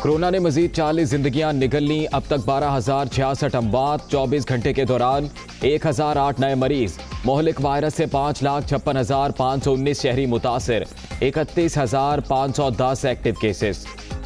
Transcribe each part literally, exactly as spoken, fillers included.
Corona ने मजीद चालीस जिंदगियां निगल ली। अब तक बारह हजार छियासठ अमवात। चौबीस घंटे के दौरान एक हजार आठ नए मरीज। मोहलिक वायरस से पांच लाख छप्पन हजार पाँच सौ उन्नीस शहरी मुतासिर। इकतीस हजार पाँच सौ दस एक्टिव केसेस।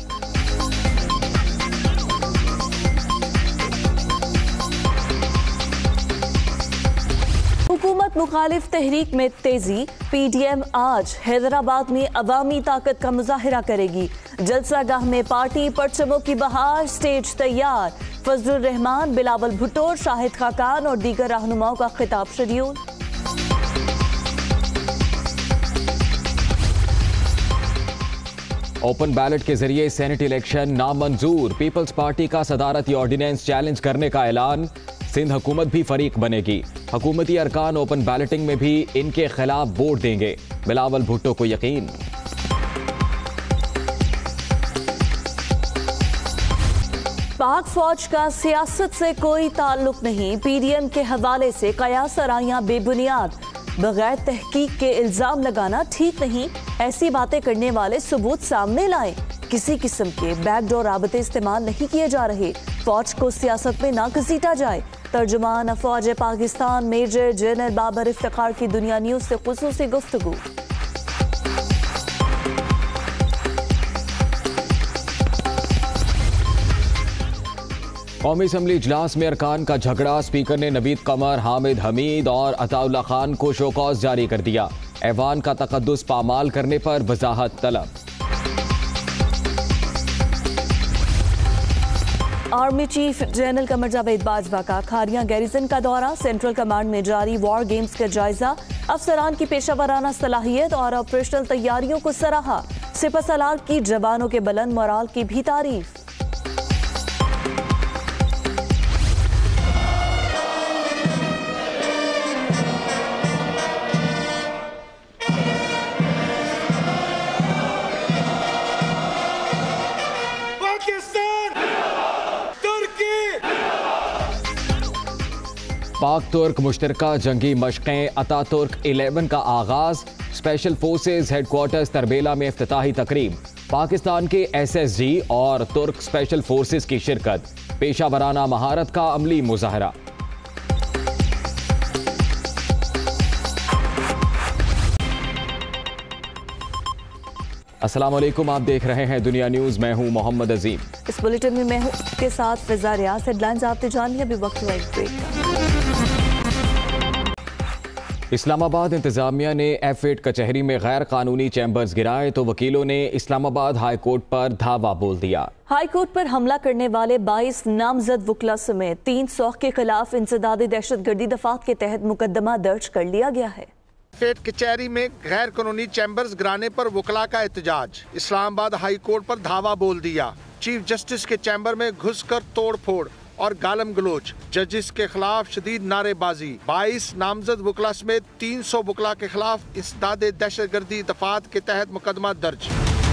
हुकूमत मुखालिफ तहरीक में तेजी। पीडीएम आज हैदराबाद में अवामी ताकत का मुजाहिरा करेगी। जलसा गाह में पार्टी परचमों की बहार। स्टेज तैयार। फजलुर रहमान, बिलावल भुट्टो, शाहिद खाकान और दीगर रहनुमाओं का खिताब शेड्यूल। ओपन बैलेट के जरिए सेनेट इलेक्शन नामंजूर। पीपल्स पार्टी का सदारती ऑर्डिनेंस चैलेंज करने का ऐलान। सिंध हुकूमत भी फरीक बनेगी। हुकूमती अरकान ओपन बैलेटिंग में भी इनके खिलाफ वोट देंगे। बिलावल भुट्टो को यकीन। पाक फौज का सियासत से कोई ताल्लुक नहीं। पीडीएम के हवाले से कयास आराइयां बेबुनियाद। बगैर तहकीक के इल्जाम लगाना ठीक नहीं। ऐसी बातें करने वाले सबूत सामने लाएं। किसी किस्म के बैकडोर राबते इस्तेमाल नहीं किए जा रहे। फौज को सियासत में ना घसीटा जाए। तर्जुमान अफवाज पाकिस्तान मेजर जनरल बाबर इफ्तिखार की दुनिया न्यूज से खुसूसी गुफ्तगू। कौमी असम्बली इजलास में अरकान का झगड़ा। स्पीकर ने नवीद कमर, हामिद हमीद और अताउल्ला खान को शोकॉज जारी कर दिया। ऐवान का तकद्दुस पामाल करने पर वजाहत तलब। Army chief general Qamar Javed Bajwa का खारियां गैरिजन का दौरा। सेंट्रल कमांड में जारी वॉर गेम्स का जायजा। अफसरान की पेशावराना सलाहियत और ऑपरेशनल तैयारियों को सराहा। सिपह सलार की जवानों के बुलंद मोराल की भी तारीफ। पाक तुर्क मुश्तरका जंगी मशक़ें अतातुर्क इलेवन का आगाज। स्पेशल फोर्सेज हेडक्वार्टर्स तरबेला में इफ्तिताही तकरीब। पाकिस्तान के एस एस जी और तुर्क स्पेशल फोर्सेज की शिरकत। पेशा वराना महारत का अमली मुजाहरा। अस्सलाम वालेकुम, आप देख रहे हैं दुनिया न्यूज। मैं हूं मोहम्मद अजीम। इस बुलेटिन में मैं हूं के साथ फिजा रियाज। हेडलाइंस आपने जान लिया, अभी वक्त हुआ एक ब्रेक का। इस्लामाबाद इंतजामिया ने एफ एट कचहरी में गैर कानूनी चैम्बर्स गिराए तो वकीलों ने इस्लामाबाद हाई कोर्ट पर धावा बोल दिया। हाई कोर्ट पर हमला करने वाले बाईस नामजद वकला समेत तीन सौ के खिलाफ इंसदाद दहशतगर्दी दफात के तहत मुकदमा दर्ज कर लिया गया है। फेट कचहरी में गैर कानूनी चैम्बर्स गिराने पर वकला का एहतजाज। इस्लामाबाद हाई कोर्ट पर धावा बोल दिया। चीफ जस्टिस के चैम्बर में घुसकर तोड़ फोड़ और गालम गलोच। जजिस के खिलाफ शदीद नारेबाजी। बाईस नामजद वकला समेत तीन सौ वकला के खिलाफ इंसदाद दहशतगर्दी दफात के तहत मुकदमा दर्ज।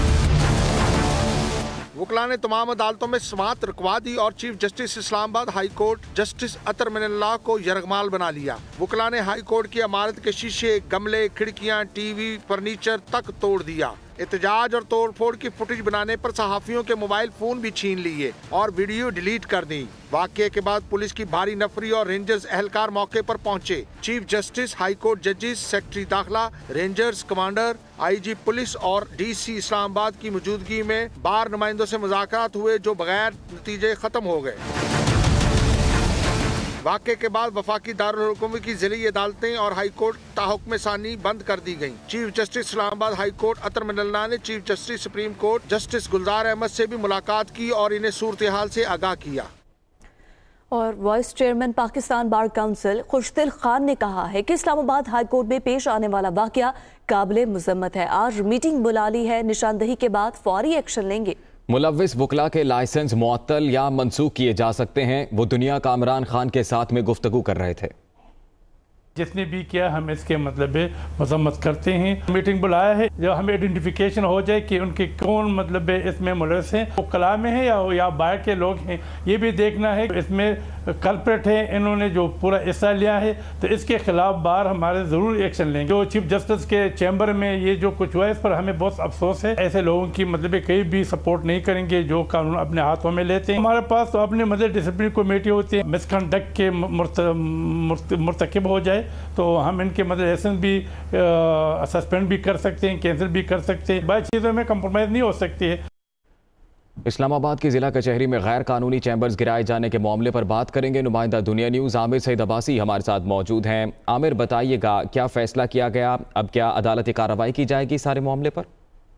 वकला ने तमाम अदालतों में समाअत रुकवा दी और chief justice Islamabad high court justice Athar Minallah को यरगमाल बना लिया। वकला ने हाई कोर्ट की इमारत के शीशे, गमले, खिड़कियां, टीवी, फर्नीचर तक तोड़ दिया। एहतजाज और तोड़ फोड़ की फुटेज बनाने पर सहाफियों के मोबाइल फोन भी छीन लिए और वीडियो डिलीट कर दी। वाकये के बाद पुलिस की भारी नफरी और रेंजर्स एहलकार मौके पर पहुंचे। चीफ जस्टिस, हाई कोर्ट जजेस, सेक्रेटरी दाखिला, rangers commander, I G police और डी सी इस्लामाबाद की मौजूदगी में बार नुमाइंदों से मुज़ाकरात हुए जो बगैर नतीजे खत्म हो गए। वाक़े के बाद वफाकी दारुल हुकूमत की जिली अदालतें और हाई कोर्ट ताहुक्म सानी बंद कर दी गयी। Chief justice Islamabad high court Athar Minallah ने chief justice supreme court justice Gulzar Ahmed से भी मुलाकात की और इन्हें सूरत हाल से आगाह किया। और vice chairman Pakistan bar council Khushdil Khan ने कहा है कि इस्लामाबाद हाई कोर्ट में पेश आने वाला वाकया काबिल मुज़म्मत है। आज मीटिंग बुला ली है, निशानदही के बाद फौरी एक्शन लेंगे। मुलव्विस वकला के लाइसेंस मुअत्तल या मनसूख किए जा सकते हैं। वो दुनिया का इमरान खान के साथ में गुफ्तगू कर रहे थे। जिसने भी किया हम इसके मतलब मजम्मत करते हैं। मीटिंग बुलाया है जो हमें आइडेंटिफिकेशन हो जाए कि उनके कौन मतलब इसमें मुलव्विस हैं, वो कला में है या, या बाहर के लोग हैं। ये भी देखना है इसमें कल्प्रेट हैं, इन्होंने जो पूरा हिस्सा लिया है, तो इसके खिलाफ बाहर हमारे ज़रूर एक्शन लेंगे। जो चीफ जस्टिस के चैम्बर में ये जो कुछ हुआ है, इस पर हमें बहुत अफसोस है। ऐसे लोगों की मतलब कहीं भी सपोर्ट नहीं करेंगे जो कानून अपने हाथों में लेते हैं। हमारे पास तो अपने मतलब डिसिप्लिन कमेटी होती है, मिसकंडक्ट के मुर्तकिब हो जाए तो हम इनके मतलब लाइसेंस भी सस्पेंड भी कर सकते हैं, कैंसिल भी कर सकते हैं। बाकी चीज़ों में कंप्रोमाइज़ नहीं हो सकती है। इस्लामाबाद की जिला कचहरी में गैर कानूनी चैम्बर्स गिराए जाने के मामले पर बात करेंगे। नुमाइंदा दुनिया न्यूज़ आमिर सईद अब्बासी हमारे साथ मौजूद हैं। आमिर, बताइएगा क्या फैसला किया गया, अब क्या अदालती कार्रवाई की जाएगी सारे मामले पर?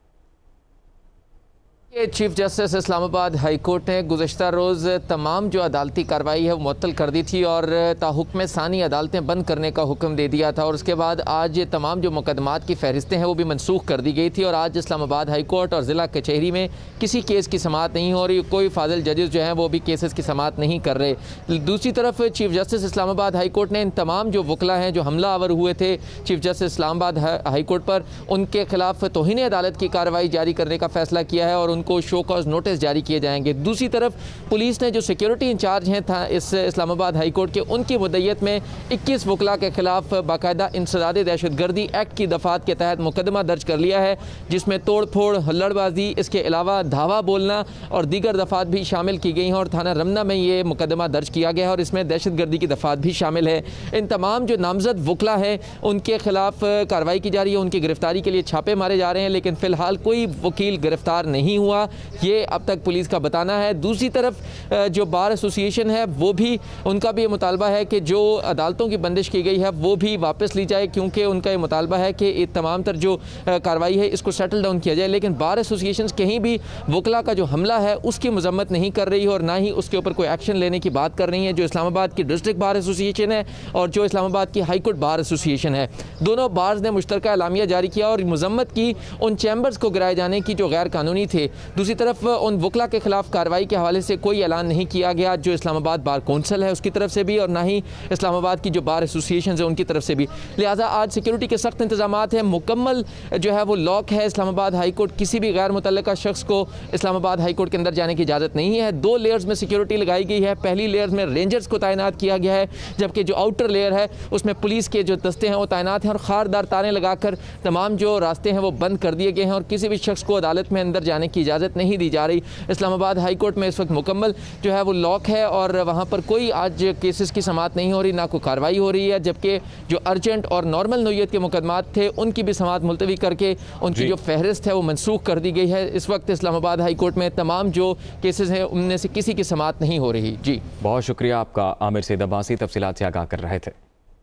ये chief justice Islamabad high court ने गुज़श्ता रोज़ तमाम जो अदालती कार्रवाई है वो मुअत्तल कर दी थी और ताहुक्म सानी अदालतें बंद करने का हुक्म दे दिया था। और उसके बाद आज ये तमाम जो मुकदमात की फहरिस्तें हैं वो भी मनसूख कर दी गई थी और आज इस्लामाबाद हाई कोर्ट और ज़िला कचहरी में किसी केस की समाअत नहीं हो रही। कोई फाजिल जजेस जो हैं वो भी केसेस की समाअत नहीं कर रहे। दूसरी तरफ chief justice Islamabad high court ने इन तमाम जो वकला हैं जो हमला आवर हुए थे chief justice Islamabad high court पर, उनके खिलाफ तौहीन अदालत की कार्रवाई जारी करने का फैसला किया है और उनको शो कॉज नोटिस जारी किए जाएंगे। दूसरी तरफ पुलिस ने जो सिक्योरिटी इंचार्ज हैं था इस इस्लामाबाद हाई कोर्ट के, उनकी मुद्दत में इक्कीस वकला के खिलाफ बाकायदा इंसदाद दहशतगर्दी एक्ट की दफात के तहत मुकदमा दर्ज कर लिया है, जिसमें तोड़ फोड़, हल्लड़बाजी, इसके अलावा धावा बोलना और दीगर दफात भी शामिल की गई हैं और थाना रमना में ये मुकदमा दर्ज किया गया है और इसमें दहशतगर्दी की दफात भी शामिल है। इन तमाम जो नामजद वकला हैं उनके खिलाफ कार्रवाई की जा रही है, उनकी गिरफ्तारी के लिए छापे मारे जा रहे हैं, लेकिन फ़िलहाल कोई वकील गिरफ्तार नहीं हुआ, ये अब तक पुलिस का बताना है। दूसरी तरफ जो बार एसोसिएशन है वो भी, उनका भी ये मुतालबा है कि जो अदालतों की बंदिश की गई है वो भी वापस ली जाए, क्योंकि उनका ये मुतालबा है कि ये तमाम तर जो कार्रवाई है इसको सेटल डाउन किया जाए। लेकिन बार एसोसिएशन कहीं भी वकला का जो हमला है उसकी मजम्मत नहीं कर रही है और ना ही उसके ऊपर कोई एक्शन लेने की बात कर रही है। जो इस्लामाबाद की डिस्ट्रिक्ट बार एसोसिएशन है और जो इस्लामाबाद की हाई कोर्ट बार एसोसिएशन है, दोनों बार्स ने मुश्तरका एलामिया जारी किया और मजम्मत की उन चैम्बर्स को गिराए जाने की जो गैर कानूनी थे। दूसरी तरफ उन वकला के खिलाफ कार्रवाई के हवाले से कोई ऐलान नहीं किया गया, जो इस्लामाबाद बार कौंसिल है उसकी तरफ से भी और ना ही इस्लामाबाद की जो बार एसोसिएशन है उनकी तरफ से भी। लिहाजा आज सिक्योरिटी के सख्त इंतजाम हैं, मुकम्मल जो है वो लॉक है। इस्लामाबाद हाई कोर्ट किसी भी गैर मुतल्लिका शख्स को इस्लामाबाद हाई कोर्ट के अंदर जाने की इजाज़त नहीं है। दो लेयर्स में सिक्योरिटी लगाई गई है। पहली लेयर में रेंजर्स को तैनात किया गया है, जबकि जो आउटर लेयर है उसमें पुलिस के जो दस्ते हैं वो तैनात हैं और खारदार तारें लगाकर तमाम जो रास्ते हैं वो बंद कर दिए गए हैं और किसी भी शख्स को अदालत में अंदर जाने की इजाज़त नहीं दी जा रही। इस्लामाबाद हाई कोर्ट में इस वक्त मुकम्मल जो है वो लॉक है और वहाँ पर कोई आज केसेस की समाअत नहीं हो रही, ना कोई कार्रवाई हो रही है, जबकि जो अर्जेंट और नॉर्मल नौयत के मुकदमात थे उनकी भी समाअत मुलतवी करके उनकी जो फहरिस्त है वो मनसूख कर दी गई है। इस वक्त इस्लामाबाद हाई कोर्ट में तमाम जो केसेस हैं उनमें से किसी की समाअत नहीं हो रही। जी बहुत शुक्रिया आपका आमिर सईद अब्बासी, तफसीलात से आगाह कर रहे थे।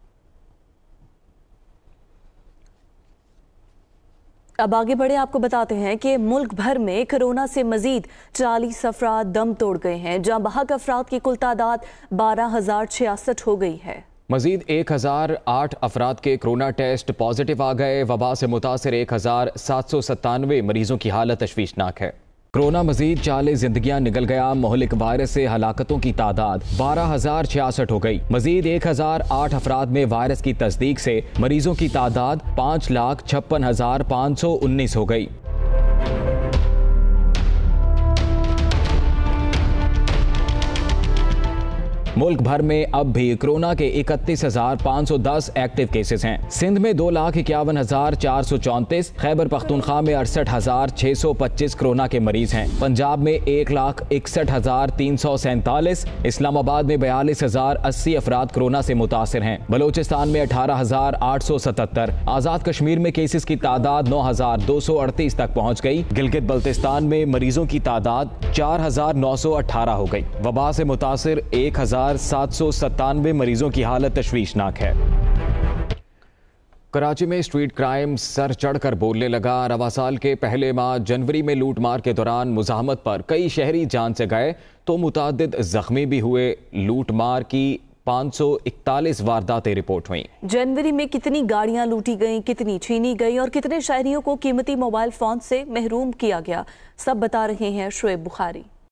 अब आगे बढ़े, आपको बताते हैं कि मुल्क भर में कोरोना से मजीद चालीस अफराद दम तोड़ गए हैं, जहां बहक अफराद की कुल तादाद बारह हजार छियासठ हो गई है। मजीद एक हजार आठ अफराद के कोरोना टेस्ट पॉजिटिव आ गए। वबा से मुतासिर एक हजार सात सौ सत्तानवे मरीजों की हालत तशवीशनाक है। कोरोना मजीद चालीस जिंदगियां निकल गया। मोहलिक वायरस से हलाकतों की तादाद बारह हजार छियासठ हो गई। मजीद एक हजार आठ अफराद में वायरस की तस्दीक से मरीजों की तादाद पाँच लाख छप्पन हजार पाँच सौ उन्नीस हो गई। मुल्क भर में अब भी कोरोना के इकतीस हजार पाँच सौ दस एक्टिव केसेस हैं। सिंध में दो लाख इक्यावन हजार चार सौ चौंतीस, खैबर पख्तूनख्वा में अड़सठ हजार छह सौ पच्चीस कोरोना के मरीज हैं। पंजाब में एक लाख इकसठ हजार तीन सौ सैंतालीस, इस्लामाबाद में बयालीस हजार अस्सी अफराद कोरोना से मुतासिर हैं। बलोचिस्तान में अठारह हजार आठ सौ सतहत्तर, आज़ाद कश्मीर में केसेस की तादाद नौ हजार दो सौ अड़तीस तक पहुँच गई। गिलगित बल्तिस्तान में मरीजों की तादाद चार हजार नौ सौ अठारह हो गई। वबा से मुतासिर एक हजार सात सौ सत्तानवे मरीजों की हालत तशवीशनाक है। कराची में स्ट्रीट क्राइम सर चढ़कर बोलने लगा। रवा साल के पहले माह जनवरी में लूट मार के दौरान मुजाहमत पर कई शहरी जान से गए तो मुतादिद जख्मी भी हुए। लूट मार की पाँच सौ इकतालीस वारदातें रिपोर्ट हुई। जनवरी में कितनी गाड़ियां लूटी गईं, कितनी छीनी गई और कितने शहरियों को कीमती मोबाइल फोन से महरूम किया गया, सब बता रहे हैं शुएब बुखारी।